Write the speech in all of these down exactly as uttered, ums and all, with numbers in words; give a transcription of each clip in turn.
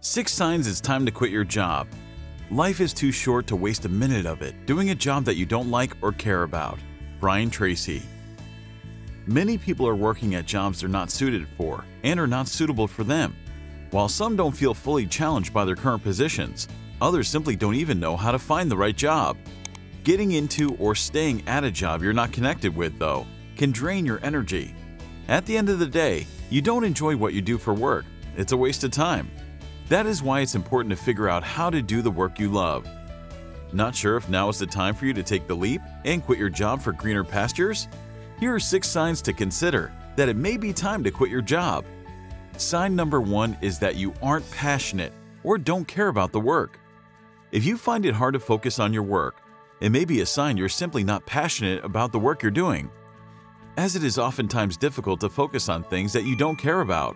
Six signs it's time to quit your job. Life is too short to waste a minute of it doing a job that you don't like or care about. Brian Tracy. Many people are working at jobs they're not suited for and are not suitable for them. While some don't feel fully challenged by their current positions, others simply don't even know how to find the right job. Getting into or staying at a job you're not connected with, though, can drain your energy. At the end of the day, you don't enjoy what you do for work. It's a waste of time. That is why it's important to figure out how to do the work you love. Not sure if now is the time for you to take the leap and quit your job for greener pastures? Here are six signs to consider that it may be time to quit your job. Sign number one is that you aren't passionate or don't care about the work. If you find it hard to focus on your work, it may be a sign you're simply not passionate about the work you're doing, as it is oftentimes difficult to focus on things that you don't care about.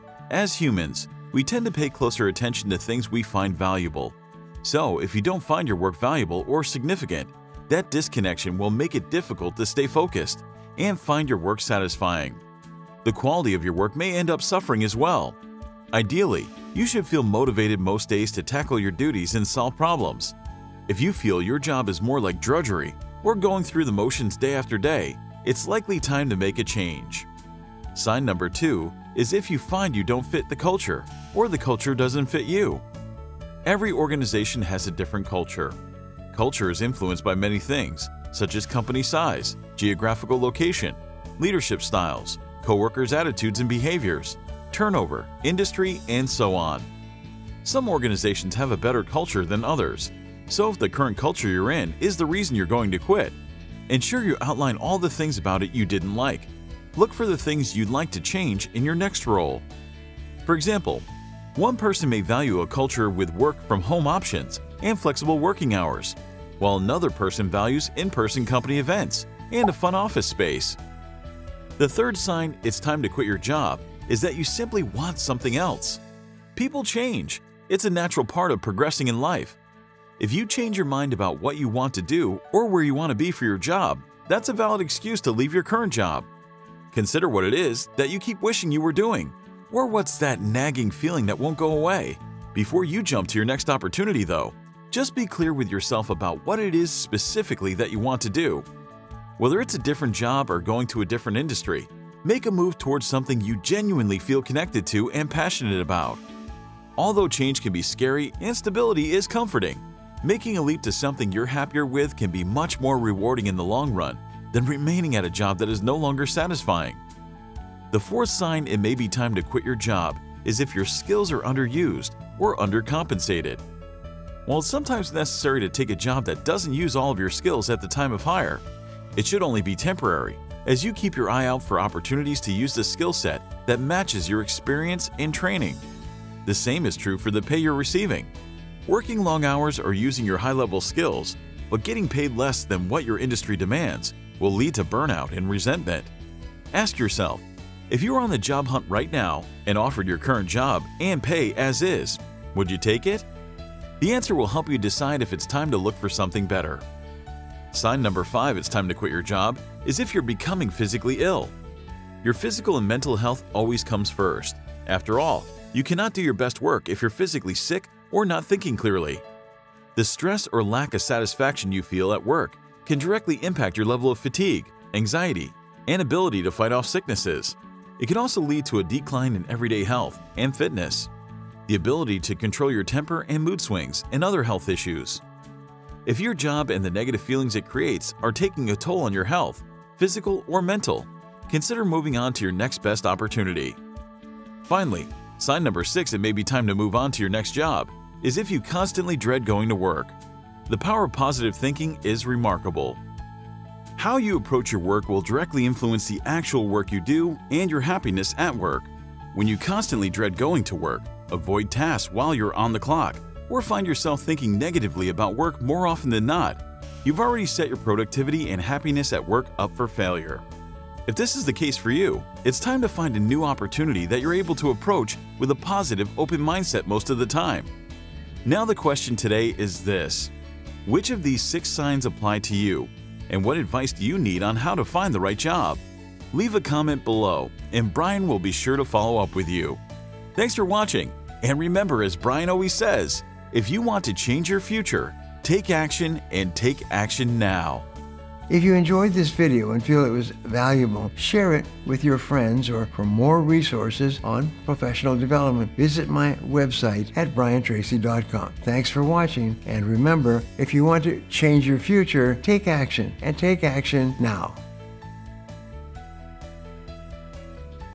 As humans, we tend to pay closer attention to things we find valuable. So, if you don't find your work valuable or significant, that disconnection will make it difficult to stay focused and find your work satisfying. The quality of your work may end up suffering as well. Ideally, you should feel motivated most days to tackle your duties and solve problems. If you feel your job is more like drudgery or going through the motions day after day, it's likely time to make a change. Sign number two is if you find you don't fit the culture or the culture doesn't fit you. Every organization has a different culture. Culture is influenced by many things, such as company size, geographical location, leadership styles, coworkers' attitudes and behaviors, turnover, industry, and so on. Some organizations have a better culture than others, so if the current culture you're in is the reason you're going to quit, ensure you outline all the things about it you didn't like. Look for the things you'd like to change in your next role. For example, one person may value a culture with work-from-home options and flexible working hours, while another person values in-person company events and a fun office space. The third sign it's time to quit your job is that you simply want something else. People change. It's a natural part of progressing in life. If you change your mind about what you want to do or where you want to be for your job, that's a valid excuse to leave your current job. Consider what it is that you keep wishing you were doing, or what's that nagging feeling that won't go away. Before you jump to your next opportunity, though, just be clear with yourself about what it is specifically that you want to do. Whether it's a different job or going to a different industry, make a move towards something you genuinely feel connected to and passionate about. Although change can be scary and stability is comforting, making a leap to something you're happier with can be much more rewarding in the long run than remaining at a job that is no longer satisfying. The fourth sign it may be time to quit your job is if your skills are underused or undercompensated. While it's sometimes necessary to take a job that doesn't use all of your skills at the time of hire, it should only be temporary, as you keep your eye out for opportunities to use the skill set that matches your experience and training. The same is true for the pay you're receiving. Working long hours or using your high-level skills, but getting paid less than what your industry demands, will lead to burnout and resentment. Ask yourself, if you were on the job hunt right now and offered your current job and pay as is, would you take it? The answer will help you decide if it's time to look for something better. Sign number five it's time to quit your job is if you're becoming physically ill. Your physical and mental health always comes first. After all, you cannot do your best work if you're physically sick or not thinking clearly. The stress or lack of satisfaction you feel at work can directly impact your level of fatigue, anxiety, and ability to fight off sicknesses. It can also lead to a decline in everyday health and fitness, the ability to control your temper and mood swings, and other health issues. If your job and the negative feelings it creates are taking a toll on your health, physical or mental, consider moving on to your next best opportunity. Finally, sign number six it may be time to move on to your next job is if you constantly dread going to work. The power of positive thinking is remarkable. How you approach your work will directly influence the actual work you do and your happiness at work. When you constantly dread going to work, avoid tasks while you're on the clock, or find yourself thinking negatively about work more often than not, you've already set your productivity and happiness at work up for failure. If this is the case for you, it's time to find a new opportunity that you're able to approach with a positive, open mindset most of the time. Now the question today is this: which of these six signs apply to you, and what advice do you need on how to find the right job? Leave a comment below, and Brian will be sure to follow up with you. Thanks for watching. And remember, as Brian always says, if you want to change your future, take action and take action now. If you enjoyed this video and feel it was valuable, share it with your friends, or for more resources on professional development, visit my website at Brian Tracy dot com. Thanks for watching, and remember, if you want to change your future, take action, and take action now.